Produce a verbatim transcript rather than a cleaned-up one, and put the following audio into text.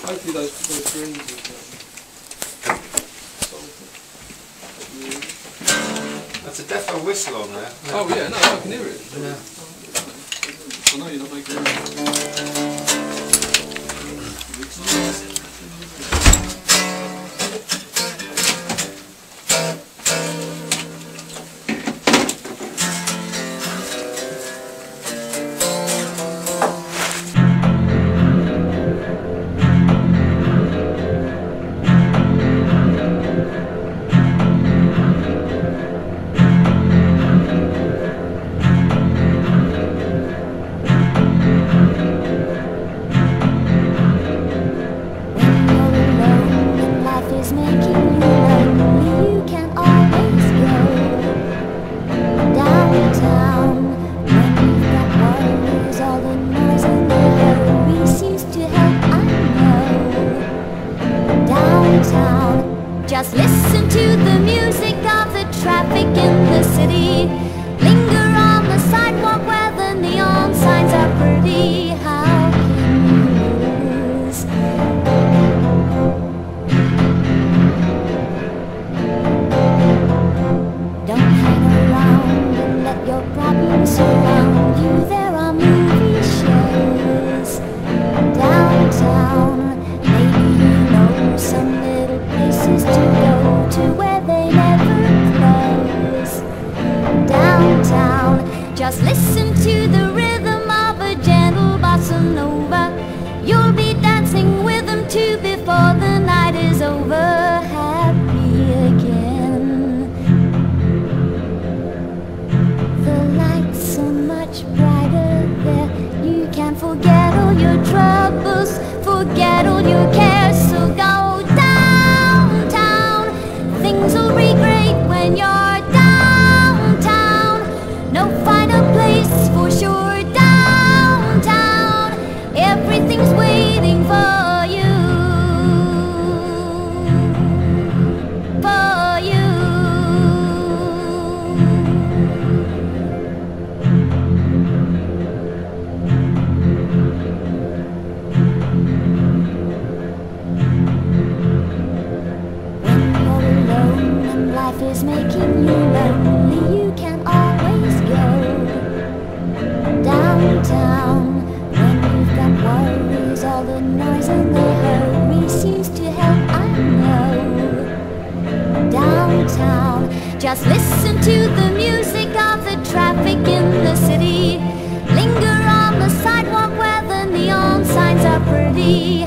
hopefully those, those greens will um, solve it. That's a defo whistle on there. Oh yeah, no, I can hear it. Yeah. I know you're not making it. Just listen to the music of the traffic in the city. Linger on the sidewalk where the neon signs are pretty. How can you lose? Don't hang around and let your problems surround you. There are movie shows downtown. Maybe you know some little places to go to where they never close. Downtown, just listen to the rhythm of a gentle bossa nova. You'll be dancing with them too before the night is over. Happy again. The lights are much brighter there. You can forget all your troubles, forget all your cares. So go downtown. Things will be great when you're downtown. No finer place for sure. Downtown, everything's waiting for you. For you. Life is making you lonely, you can always go downtown. When you've got worries, all the noise and the hurry seems to help, I know. Downtown, just listen to the music of the traffic in the city. Linger on the sidewalk where the neon signs are pretty.